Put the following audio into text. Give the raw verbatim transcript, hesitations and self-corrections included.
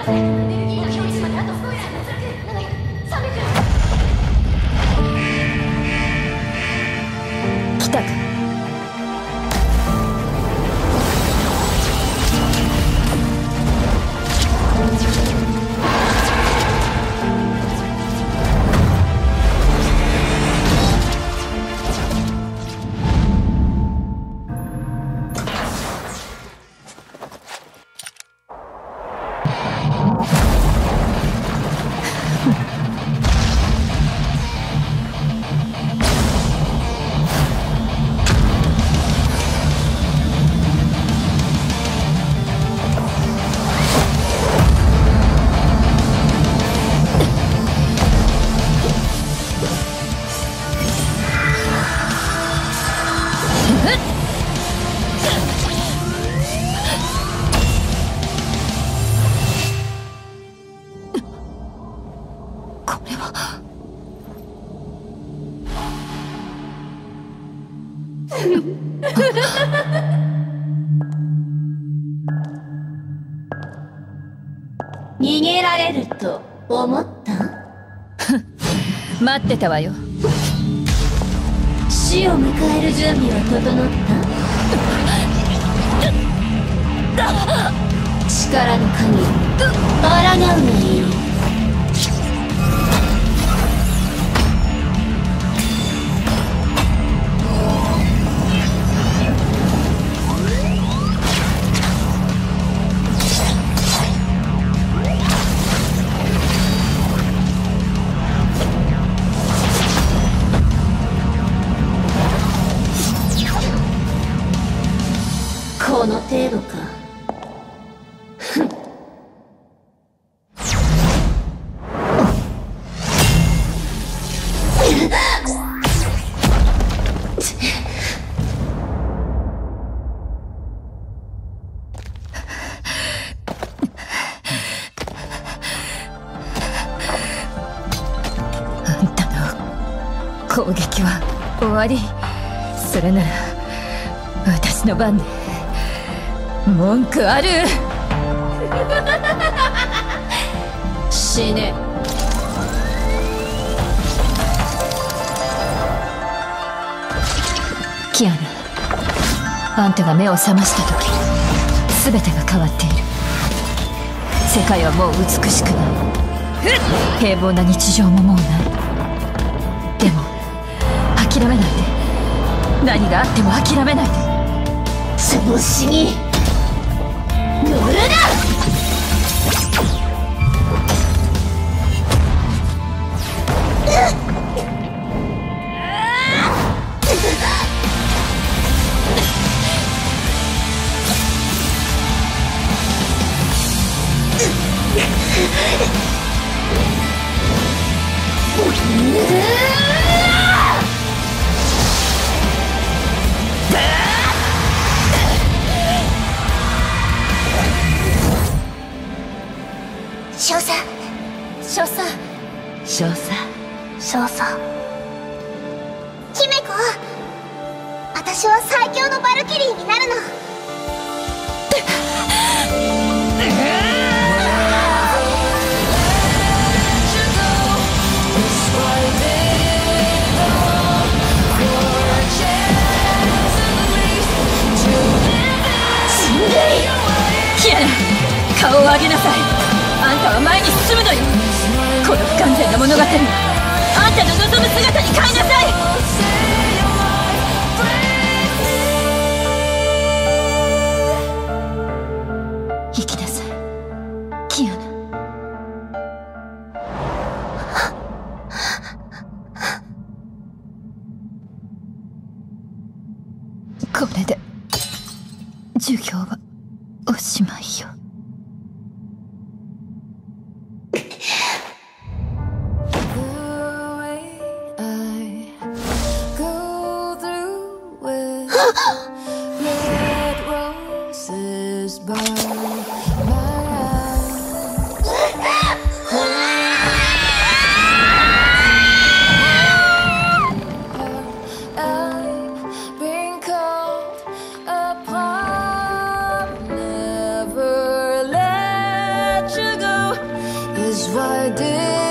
来たか。 逃げられると思った？ 待ってたわよ。 死を迎える準備は整った？力の限り抗うがいい。この程度か。 あんたの攻撃は終わり。それなら私の番で文句ある？ 死ね。 キアナ、あんたが目を覚ました時全てが変わっている。世界はもう美しくない。平凡な日常ももうない。でも諦めないで。何があっても諦めないで。 調子に乗るな！少佐、少佐、 少佐、 少佐。姫子、私は最強のバルキリーになるの。 キアナ、顔を上げなさい。あんたは前に進むのよ。この不完全な物語をあんたの望む姿に変えなさい。生きなさい、キアナ。これで授業はおしまいよ。 Never let you go. es war dir